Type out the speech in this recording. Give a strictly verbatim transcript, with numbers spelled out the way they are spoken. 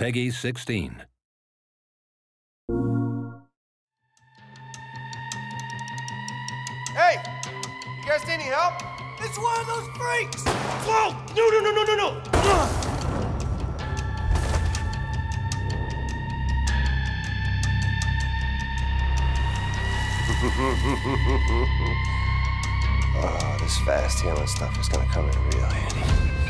Peggy sixteen. Hey! You guys need any help? It's one of those freaks! Whoa! No, no, no, no, no, no! Oh, this fast healing stuff is gonna come in real handy.